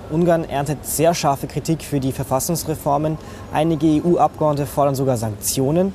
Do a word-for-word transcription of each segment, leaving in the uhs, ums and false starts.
Ungarn erntet sehr scharfe Kritik für die Verfassungsreformen. Einige E U-Abgeordnete fordern sogar Sanktionen.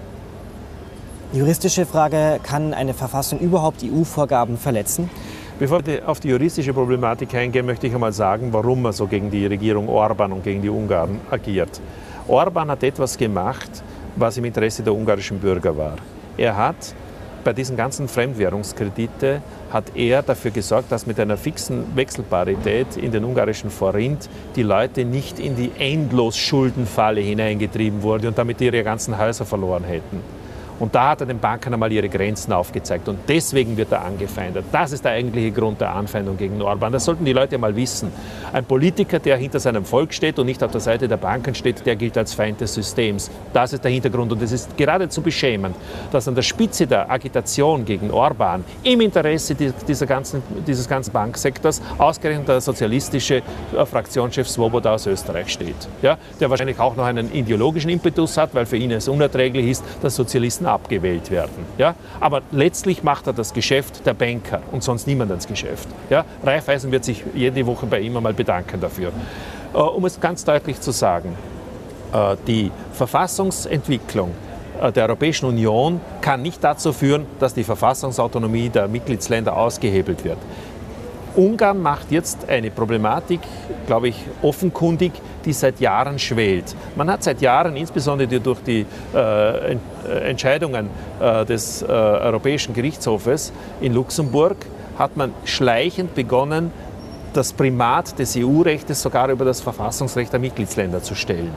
Juristische Frage: Kann eine Verfassung überhaupt E U-Vorgaben verletzen? Bevor wir auf die juristische Problematik eingehen, möchte ich einmal sagen, warum man so gegen die Regierung Orbán und gegen die Ungarn agiert. Orbán hat etwas gemacht, was im Interesse der ungarischen Bürger war. Er hat bei diesen ganzen Fremdwährungskredite hat er dafür gesorgt, dass mit einer fixen Wechselparität in den ungarischen Forint die Leute nicht in die Endlos-Schuldenfalle hineingetrieben wurden und damit ihre ganzen Häuser verloren hätten. Und da hat er den Banken einmal ihre Grenzen aufgezeigt und deswegen wird er angefeindet. Das ist der eigentliche Grund der Anfeindung gegen Orbán. Das sollten die Leute mal wissen. Ein Politiker, der hinter seinem Volk steht und nicht auf der Seite der Banken steht, der gilt als Feind des Systems. Das ist der Hintergrund und es ist geradezu beschämend, dass an der Spitze der Agitation gegen Orbán im Interesse dieser ganzen, dieses ganzen Banksektors ausgerechnet der sozialistische Fraktionschef Swoboda aus Österreich steht. Ja, der wahrscheinlich auch noch einen ideologischen Impetus hat, weil für ihn es unerträglich ist, dass Sozialisten abgewählt werden. Ja? Aber letztlich macht er das Geschäft der Banker und sonst niemand ins Geschäft. Ja? Raiffeisen wird sich jede Woche bei ihm einmal bedanken dafür. Äh, um es ganz deutlich zu sagen, äh, die Verfassungsentwicklung äh, der Europäischen Union kann nicht dazu führen, dass die Verfassungsautonomie der Mitgliedsländer ausgehebelt wird. Ungarn macht jetzt eine Problematik, glaube ich, offenkundig, die seit Jahren schwelt. Man hat seit Jahren, insbesondere durch die äh, Entscheidungen äh, des äh, Europäischen Gerichtshofes in Luxemburg, hat man schleichend begonnen, das Primat des E U-Rechtes sogar über das Verfassungsrecht der Mitgliedsländer zu stellen.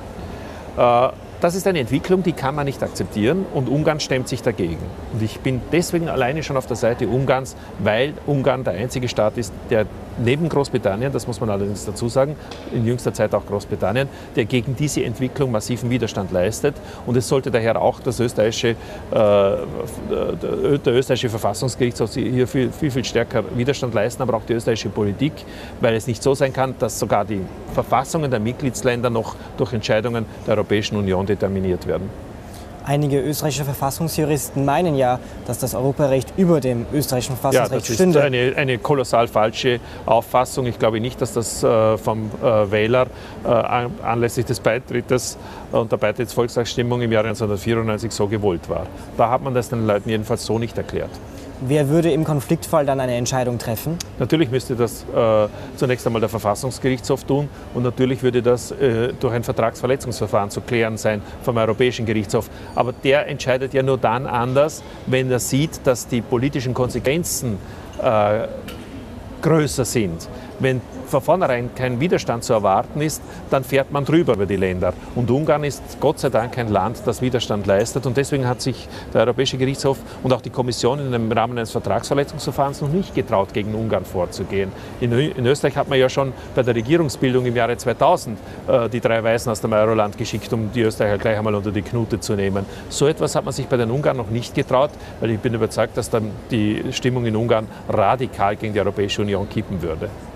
Äh, Das ist eine Entwicklung, die kann man nicht akzeptieren und Ungarn stemmt sich dagegen. Und ich bin deswegen alleine schon auf der Seite Ungarns, weil Ungarn der einzige Staat ist, der neben Großbritannien, das muss man allerdings dazu sagen, in jüngster Zeit auch Großbritannien, der gegen diese Entwicklung massiven Widerstand leistet. Und es sollte daher auch das österreichische, äh, der österreichische Verfassungsgerichtshof hier viel, viel, viel stärker Widerstand leisten, aber auch die österreichische Politik, weil es nicht so sein kann, dass sogar die Verfassungen der Mitgliedsländer noch durch Entscheidungen der Europäischen Union determiniert werden. Einige österreichische Verfassungsjuristen meinen ja, dass das Europarecht über dem österreichischen Verfassungsrecht stünde. Ja, das ist eine, eine kolossal falsche Auffassung. Ich glaube nicht, dass das äh, vom äh, Wähler äh, anlässlich des Beitrittes und der Beitrittsvolksabstimmung im Jahre neunzehnhundertvierundneunzig so gewollt war. Da hat man das den Leuten jedenfalls so nicht erklärt. Wer würde im Konfliktfall dann eine Entscheidung treffen? Natürlich müsste das äh, zunächst einmal der Verfassungsgerichtshof tun und natürlich würde das äh, durch ein Vertragsverletzungsverfahren zu klären sein vom Europäischen Gerichtshof. Aber der entscheidet ja nur dann anders, wenn er sieht, dass die politischen Konsequenzen äh, größer sind. Wenn von vornherein kein Widerstand zu erwarten ist, dann fährt man drüber über die Länder. Und Ungarn ist Gott sei Dank ein Land, das Widerstand leistet. Und deswegen hat sich der Europäische Gerichtshof und auch die Kommission im Rahmen eines Vertragsverletzungsverfahrens noch nicht getraut, gegen Ungarn vorzugehen. In, in Österreich hat man ja schon bei der Regierungsbildung im Jahre zweitausend äh, die drei Weißen aus dem Euroland geschickt, um die Österreicher gleich einmal unter die Knute zu nehmen. So etwas hat man sich bei den Ungarn noch nicht getraut, weil ich bin überzeugt, dass dann die Stimmung in Ungarn radikal gegen die Europäische Union kippen würde.